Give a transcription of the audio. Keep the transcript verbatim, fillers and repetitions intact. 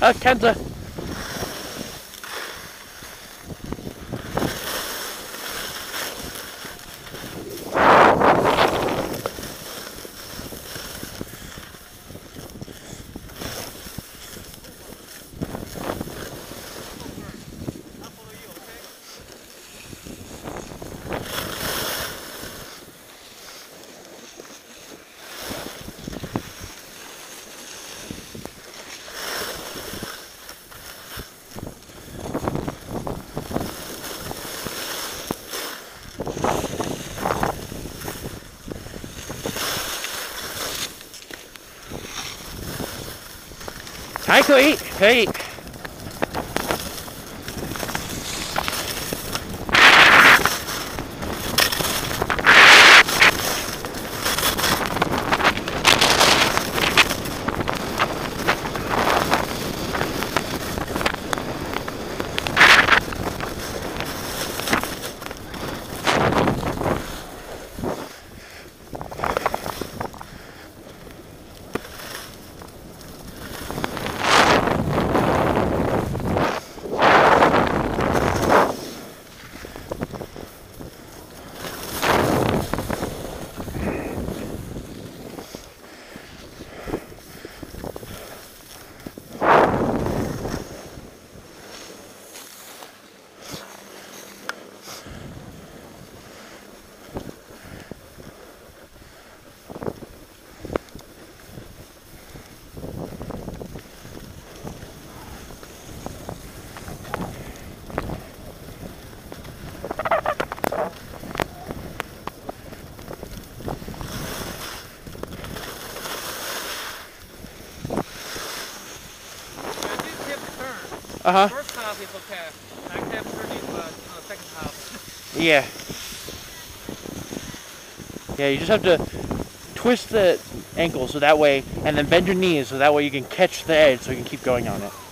Uh, Kenza. Hi, Kate. Hey. Uh-huh. First half is okay. Back half turning, but uh, second half. Yeah. Yeah, you just have to twist the ankle so that way, and then bend your knees so that way you can catch the edge so you can keep going on it.